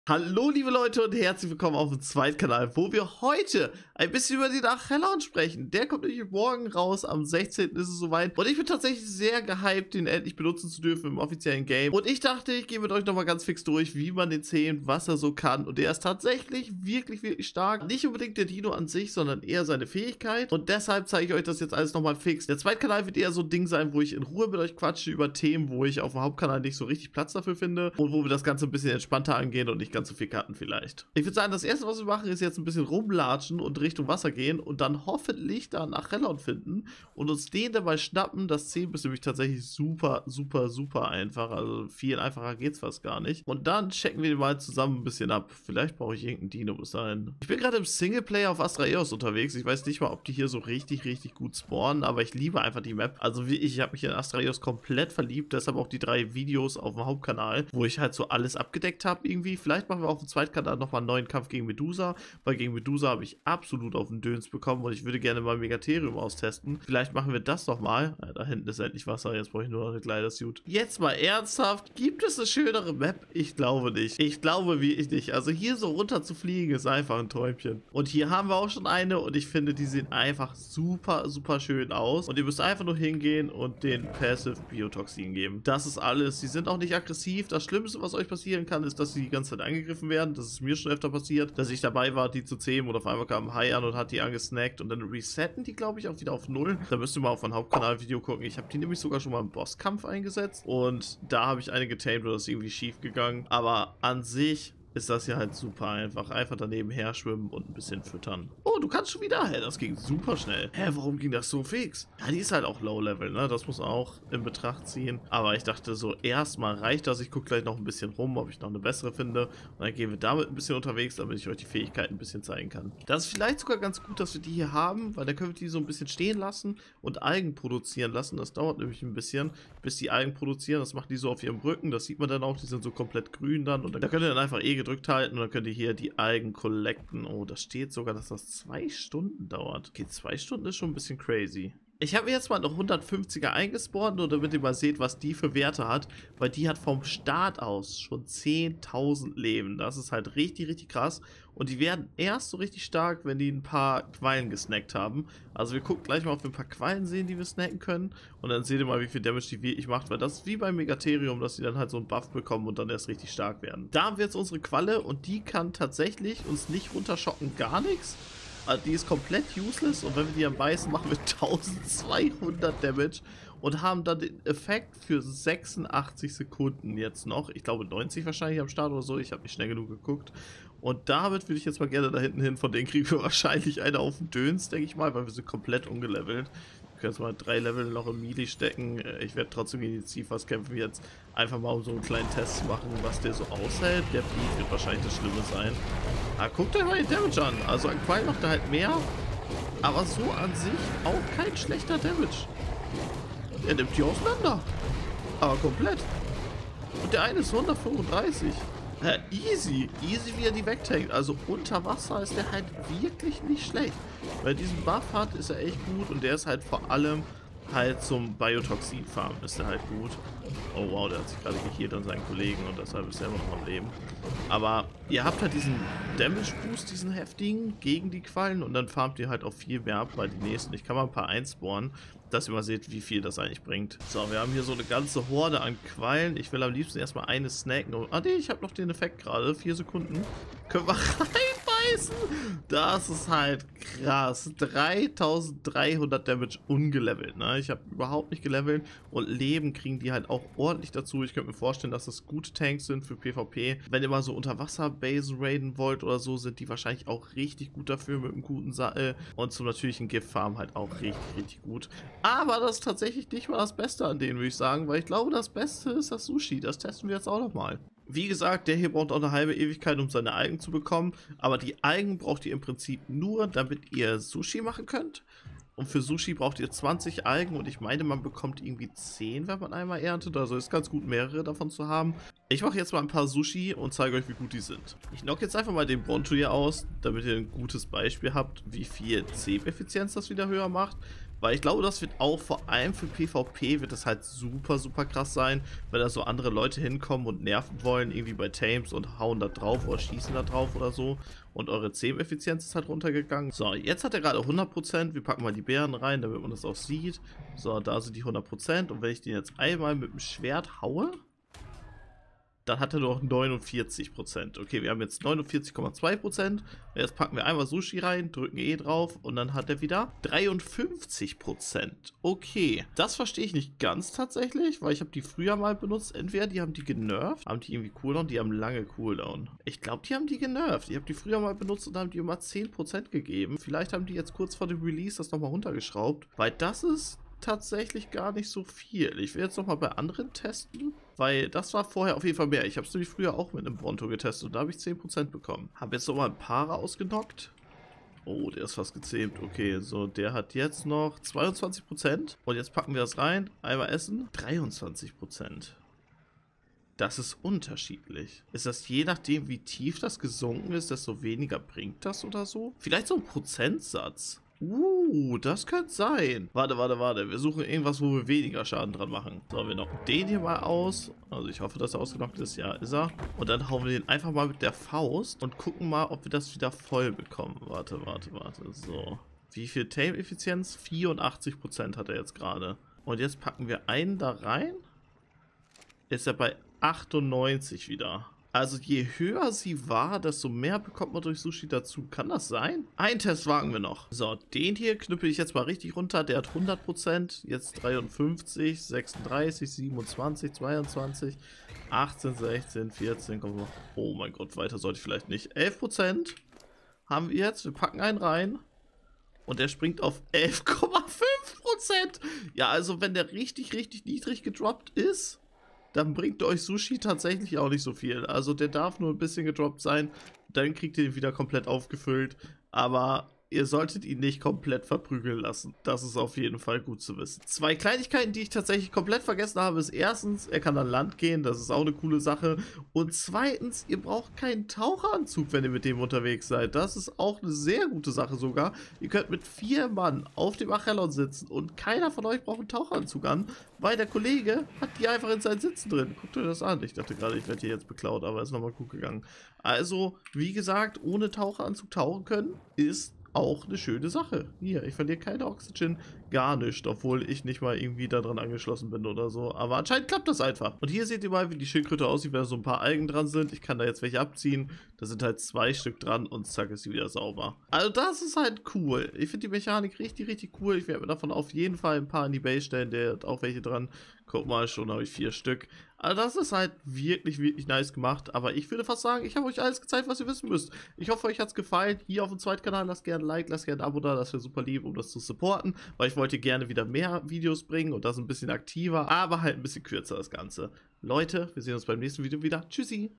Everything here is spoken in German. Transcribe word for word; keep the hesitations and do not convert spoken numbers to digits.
Hallo liebe Leute und herzlich willkommen auf dem zweiten Kanal, wo wir heute ein bisschen über die Nachhellern sprechen. Der kommt nämlich morgen raus, am sechzehnten ist es soweit. Und ich bin tatsächlich sehr gehypt, den endlich benutzen zu dürfen im offiziellen Game. Und ich dachte, ich gehe mit euch nochmal ganz fix durch, wie man den zähmt, was er so kann. Und der ist tatsächlich wirklich, wirklich stark. Nicht unbedingt der Dino an sich, sondern eher seine Fähigkeit. Und deshalb zeige ich euch das jetzt alles nochmal fix. Der zweite Kanal wird eher so ein Ding sein, wo ich in Ruhe mit euch quatsche über Themen, wo ich auf dem Hauptkanal nicht so richtig Platz dafür finde. Und wo wir das Ganze ein bisschen entspannter angehen und nicht ganz so viel Karten vielleicht. Ich würde sagen, das erste, was wir machen, ist jetzt ein bisschen rumlatschen und Richtung Wasser gehen und dann hoffentlich da nach Hellon finden und uns den dabei schnappen. Das zehn ist nämlich tatsächlich super, super, super einfach. Also viel einfacher geht es fast gar nicht. Und dann checken wir den mal zusammen ein bisschen ab. Vielleicht brauche ich irgendeinen Dino bis dahin. Ich bin gerade im Singleplayer auf Astraeos unterwegs. Ich weiß nicht mal, ob die hier so richtig, richtig gut spawnen, aber ich liebe einfach die Map. Also wie ich, ich habe mich in Astraeos komplett verliebt. Deshalb auch die drei Videos auf dem Hauptkanal, wo ich halt so alles abgedeckt habe irgendwie. Vielleicht machen wir auf dem Zweitkanal nochmal einen neuen Kampf gegen Medusa, weil gegen Medusa habe ich absolut auf den Döns bekommen und ich würde gerne mal Megatherium austesten. Vielleicht machen wir das nochmal. Ja, da hinten ist endlich Wasser, jetzt brauche ich nur noch eine Kleidersuit. Jetzt mal ernsthaft, gibt es eine schönere Map? Ich glaube nicht. Ich glaube wie ich nicht. Also hier so runter zu fliegen ist einfach ein Träumchen. Und hier haben wir auch schon eine und ich finde, die sehen einfach super, super schön aus. Und ihr müsst einfach nur hingehen und den Passive Biotoxin geben. Das ist alles. Sie sind auch nicht aggressiv. Das Schlimmste, was euch passieren kann, ist, dass sie die ganze Zeit angegriffen werden. Das ist mir schon öfter passiert, dass ich dabei war, die zu zähmen und auf einmal kam ein Hai an und hat die angesnackt und dann resetten die, glaube ich, auch wieder auf null. Da müsst ihr mal auf mein Hauptkanal-Video gucken. Ich habe die nämlich sogar schon mal im Bosskampf eingesetzt und da habe ich eine getamed und das ist irgendwie schief gegangen. Aber an sich ist das ja halt super einfach. Einfach daneben her schwimmen und ein bisschen füttern. Oh, du kannst schon wieder. Hä, das ging super schnell. Hä, warum ging das so fix? Ja, die ist halt auch Low-Level, ne? Das muss auch in Betracht ziehen. Aber ich dachte so, erstmal reicht das. Ich gucke gleich noch ein bisschen rum, ob ich noch eine bessere finde. Und dann gehen wir damit ein bisschen unterwegs, damit ich euch die Fähigkeiten ein bisschen zeigen kann. Das ist vielleicht sogar ganz gut, dass wir die hier haben, weil dann können wir die so ein bisschen stehen lassen und Algen produzieren lassen. Das dauert nämlich ein bisschen, bis die Algen produzieren. Das machen die so auf ihrem Rücken. Das sieht man dann auch. Die sind so komplett grün dann. Und da könnt ihr dann einfach eh gedrückt halten und dann könnt ihr hier die Algen collecten. Oh, da steht sogar, dass das zwei Stunden dauert. Okay, zwei Stunden ist schon ein bisschen crazy. Ich habe mir jetzt mal eine hundertfünfziger eingespawnt, nur damit ihr mal seht, was die für Werte hat, weil die hat vom Start aus schon zehntausend Leben. Das ist halt richtig, richtig krass. Und die werden erst so richtig stark, wenn die ein paar Quallen gesnackt haben. Also wir gucken gleich mal, ob wir ein paar Quallen sehen, die wir snacken können. Und dann seht ihr mal, wie viel Damage die wirklich macht, weil das ist wie beim Megatherium, dass die dann halt so einen Buff bekommen und dann erst richtig stark werden. Da haben wir jetzt unsere Qualle und die kann tatsächlich uns nicht runterschocken, gar nichts. Also die ist komplett useless und wenn wir die am beißen, machen wir eintausendzweihundert Damage und haben dann den Effekt für sechsundachtzig Sekunden jetzt noch. Ich glaube neunzig wahrscheinlich am Start oder so, ich habe nicht schnell genug geguckt. Und damit würde ich jetzt mal gerne da hinten hin, von denen kriegen wir wahrscheinlich eine auf den Döns, denke ich mal, weil wir sind komplett ungelevelt. Wir können jetzt mal drei Level noch im Melee stecken. Ich werde trotzdem gegen die Zifas kämpfen jetzt, einfach mal um so einen kleinen Test zu machen, was der so aushält. Der Beat wird wahrscheinlich das Schlimme sein. Ah, guckt euch mal den Damage an. Also an Qual macht er halt mehr, aber so an sich auch kein schlechter Damage. Er nimmt die auseinander. Aber komplett. Und der eine ist hundertfünfunddreißig. Ja, easy. Easy, wie er die wegtankt. Also unter Wasser ist der halt wirklich nicht schlecht. Weil diesen Buff hat, ist er echt gut und der ist halt vor allem halt zum Biotoxin-Farm ist er halt gut. Oh wow, der hat sich gerade geheilt an seinen Kollegen und deshalb ist er immer noch am Leben. Aber ihr habt halt diesen Damage-Boost, diesen heftigen, gegen die Quallen und dann farmt ihr halt auch viel mehr ab bei den nächsten. Ich kann mal ein paar einspawnen, dass ihr mal seht, wie viel das eigentlich bringt. So, wir haben hier so eine ganze Horde an Quallen. Ich will am liebsten erstmal eine snacken. Oh, ah nee, ich habe noch den Effekt gerade. Vier Sekunden. Können wir reinbeißen? Das ist halt krass. dreitausenddreihundert Damage ungelevelt, ne? Ich habe überhaupt nicht gelevelt und Leben kriegen die halt auch ordentlich dazu. Ich könnte mir vorstellen, dass das gute Tanks sind für PvP. Wenn ihr mal so unter Wasser-Basen raiden wollt oder so, sind die wahrscheinlich auch richtig gut dafür mit einem guten Sattel. Und zum natürlichen Gift-Farm halt auch richtig, richtig gut. Aber das ist tatsächlich nicht mal das Beste an denen, würde ich sagen, weil ich glaube, das Beste ist das Sushi. Das testen wir jetzt auch nochmal. Wie gesagt, der hier braucht auch eine halbe Ewigkeit, um seine Algen zu bekommen. Aber die Algen braucht ihr im Prinzip nur, damit ihr Sushi machen könnt. Und für Sushi braucht ihr zwanzig Algen und ich meine, man bekommt irgendwie zehn, wenn man einmal erntet. Also ist ganz gut, mehrere davon zu haben. Ich mache jetzt mal ein paar Sushi und zeige euch, wie gut die sind. Ich knock jetzt einfach mal den Bronto hier aus, damit ihr ein gutes Beispiel habt, wie viel Zeb-Effizienz das wieder höher macht. Weil ich glaube, das wird auch vor allem für PvP wird das halt super, super krass sein, wenn da so andere Leute hinkommen und nerven wollen, irgendwie bei Tames und hauen da drauf oder schießen da drauf oder so. Und eure Zähm-Effizienz ist halt runtergegangen. So, jetzt hat er gerade hundert Prozent. Wir packen mal die Beeren rein, damit man das auch sieht. So, da sind die hundert Prozent. Und wenn ich den jetzt einmal mit dem Schwert haue, dann hat er nur noch neunundvierzig Prozent. Okay, wir haben jetzt neunundvierzig Komma zwei Prozent. Jetzt packen wir einmal Sushi rein, drücken E drauf und dann hat er wieder dreiundfünfzig Prozent. Okay, das verstehe ich nicht ganz tatsächlich, weil ich habe die früher mal benutzt. Entweder die haben die genervt, haben die irgendwie Cooldown, die haben lange Cooldown. Ich glaube, die haben die genervt. Ich habe die früher mal benutzt und haben die immer zehn Prozent gegeben. Vielleicht haben die jetzt kurz vor dem Release das nochmal runtergeschraubt, weil das ist tatsächlich gar nicht so viel. Ich will jetzt noch mal bei anderen testen, weil das war vorher auf jeden Fall mehr. Ich habe es nämlich früher auch mit einem Bronto getestet und da habe ich zehn Prozent bekommen. Habe jetzt noch mal ein paar ausgenockt. Oh, der ist fast gezähmt. Okay, so, der hat jetzt noch zweiundzwanzig Prozent. Und jetzt packen wir das rein. Einmal essen. dreiundzwanzig Prozent. Das ist unterschiedlich. Ist das je nachdem, wie tief das gesunken ist, desto weniger bringt das oder so? Vielleicht so ein Prozentsatz. Uh, das könnte sein. Warte, warte, warte. Wir suchen irgendwas, wo wir weniger Schaden dran machen. So, wir knocken den hier mal aus. Also ich hoffe, dass er ausgenockt ist. Ja, ist er. Und dann hauen wir den einfach mal mit der Faust und gucken mal, ob wir das wieder voll bekommen. Warte, warte, warte. So. Wie viel Tame-Effizienz? vierundachtzig Prozent hat er jetzt gerade. Und jetzt packen wir einen da rein. Ist er bei achtundneunzig wieder. Also je höher sie war, desto mehr bekommt man durch Sushi dazu. Kann das sein? Einen Test wagen wir noch. So, den hier knüppel ich jetzt mal richtig runter. Der hat hundert Prozent. Jetzt dreiundfünfzig, sechsunddreißig, siebenundzwanzig, zweiundzwanzig, achtzehn, sechzehn, vierzehn. Komm, oh mein Gott, weiter sollte ich vielleicht nicht. elf Prozent haben wir jetzt. Wir packen einen rein. Und der springt auf elf Komma fünf Prozent. Ja, also wenn der richtig, richtig niedrig gedroppt ist, dann bringt euch Sushi tatsächlich auch nicht so viel. Also der darf nur ein bisschen gedroppt sein, dann kriegt ihr ihn wieder komplett aufgefüllt. Aber ihr solltet ihn nicht komplett verprügeln lassen. Das ist auf jeden Fall gut zu wissen. Zwei Kleinigkeiten, die ich tatsächlich komplett vergessen habe, ist erstens, er kann an Land gehen, das ist auch eine coole Sache. Und zweitens, ihr braucht keinen Taucheranzug, wenn ihr mit dem unterwegs seid. Das ist auch eine sehr gute Sache sogar. Ihr könnt mit vier Mann auf dem Achellon sitzen und keiner von euch braucht einen Taucheranzug an, weil der Kollege hat die einfach in seinen Sitzen drin. Guckt euch das an. Ich dachte gerade, ich werde hier jetzt beklaut, aber ist nochmal gut gegangen. Also, wie gesagt, ohne Taucheranzug tauchen können, ist auch eine schöne Sache. Hier, ich verliere keine Oxygen, gar nicht, obwohl ich nicht mal irgendwie da dran angeschlossen bin oder so. Aber anscheinend klappt das einfach. Und hier seht ihr mal, wie die Schildkröte aussieht, wenn da so ein paar Algen dran sind. Ich kann da jetzt welche abziehen. Da sind halt zwei Stück dran und zack ist sie wieder sauber. Also das ist halt cool. Ich finde die Mechanik richtig, richtig cool. Ich werde mir davon auf jeden Fall ein paar in die Base stellen. Der hat auch welche dran. Guck mal, schon habe ich vier Stück. Also das ist halt wirklich, wirklich nice gemacht. Aber ich würde fast sagen, ich habe euch alles gezeigt, was ihr wissen müsst. Ich hoffe, euch hat es gefallen. Hier auf dem zweiten Kanal lasst gerne ein Like, lasst gerne ein Abo da. Das wäre super lieb, um das zu supporten. Weil ich wollte gerne wieder mehr Videos bringen und das ein bisschen aktiver. Aber halt ein bisschen kürzer das Ganze. Leute, wir sehen uns beim nächsten Video wieder. Tschüssi!